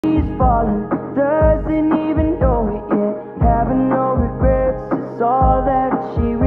He's falling, doesn't even know it yet. Having no regrets is all that she